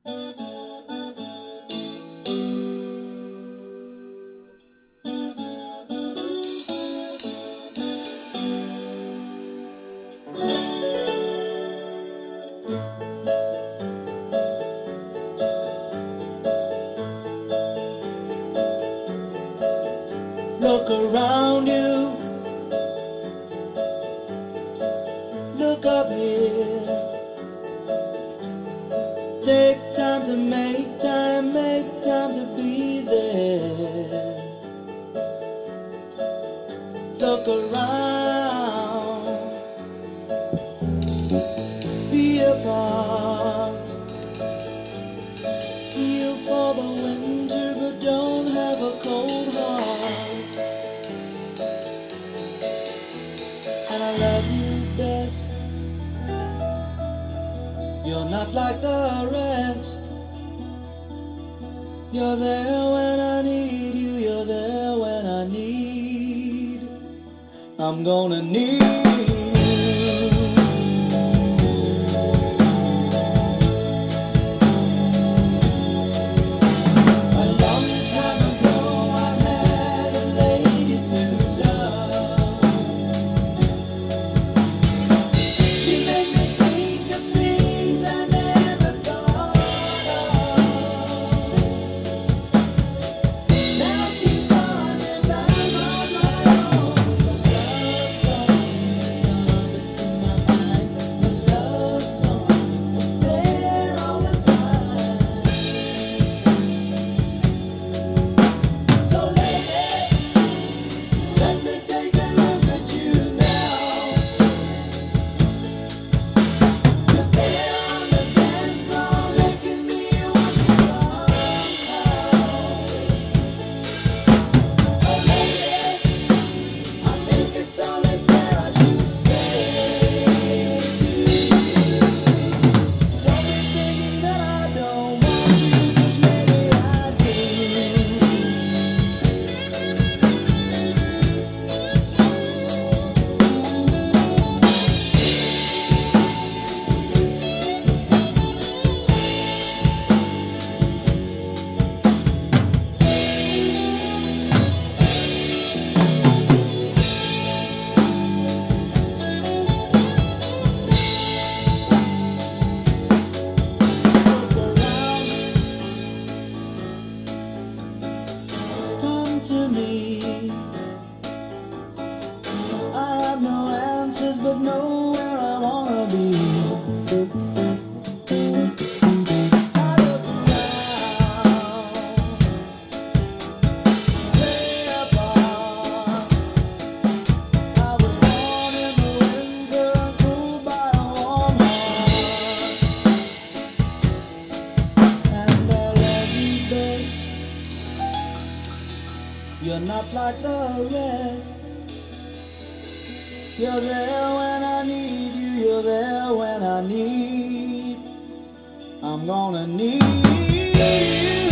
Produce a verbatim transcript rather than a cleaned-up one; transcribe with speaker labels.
Speaker 1: Look around you, look up here. Take time to make time, make time to be there. Look around, be a part. Feel for the winter, but don't have a cold heart. And I love you best. You're not like the rest. You're there when I need you. You're there when I need. I'm gonna need you. To me, I have no answers, but know where I wanna be. I look around, way apart. I was born in the winter and cooled by a warm heart. And I love you, babe. You're not like the rest. You're there when I need you. You're there when I need. I'm gonna need you.